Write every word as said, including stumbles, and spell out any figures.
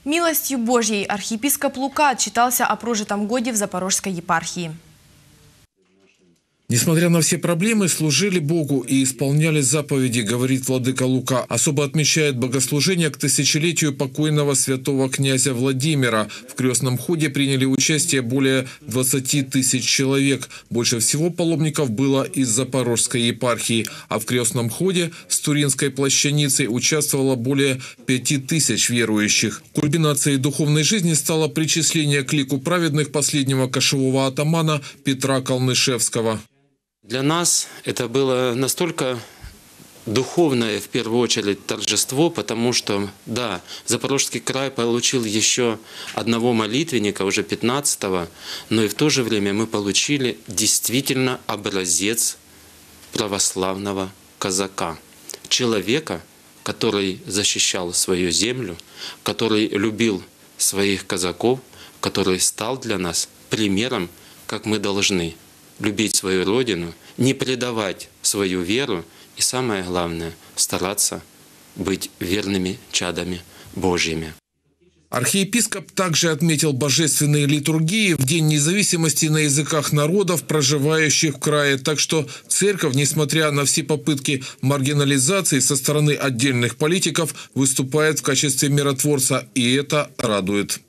Милостью Божьей архиепископ Лука отчитался о прожитом годе в Запорожской епархии. Несмотря на все проблемы, служили Богу и исполняли заповеди, говорит владыка Лука. Особо отмечает богослужение к тысячелетию покойного святого князя Владимира. В крестном ходе приняли участие более двадцати тысяч человек. Больше всего паломников было из Запорожской епархии. А в крестном ходе с Туринской плащаницей участвовало более пяти тысяч верующих. Кульминацией духовной жизни стало причисление к лику праведных последнего кошевого атамана Петра Колнышевского. Для нас это было настолько духовное, в первую очередь, торжество, потому что, да, Запорожский край получил еще одного молитвенника, уже пятнадцатого, но и в то же время мы получили действительно образец православного казака. Человека, который защищал свою землю, который любил своих казаков, который стал для нас примером, как мы должны любить свою родину, не предавать свою веру и, самое главное, стараться быть верными чадами Божьими. Архиепископ также отметил божественные литургии в День независимости на языках народов, проживающих в крае. Так что церковь, несмотря на все попытки маргинализации со стороны отдельных политиков, выступает в качестве миротворца, и это радует.